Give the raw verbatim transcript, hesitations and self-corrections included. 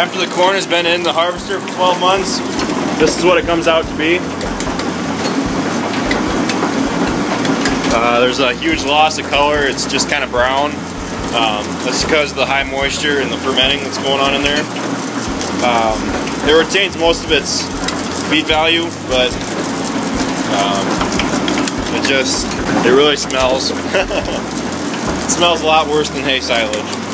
After the corn has been in the harvester for twelve months, this is what it comes out to be. Uh, there's a huge loss of color. It's just kind of brown. Um, that's because of the high moisture and the fermenting that's going on in there. Um, it retains most of its feed value, but um, it just, it really smells. It smells a lot worse than hay silage.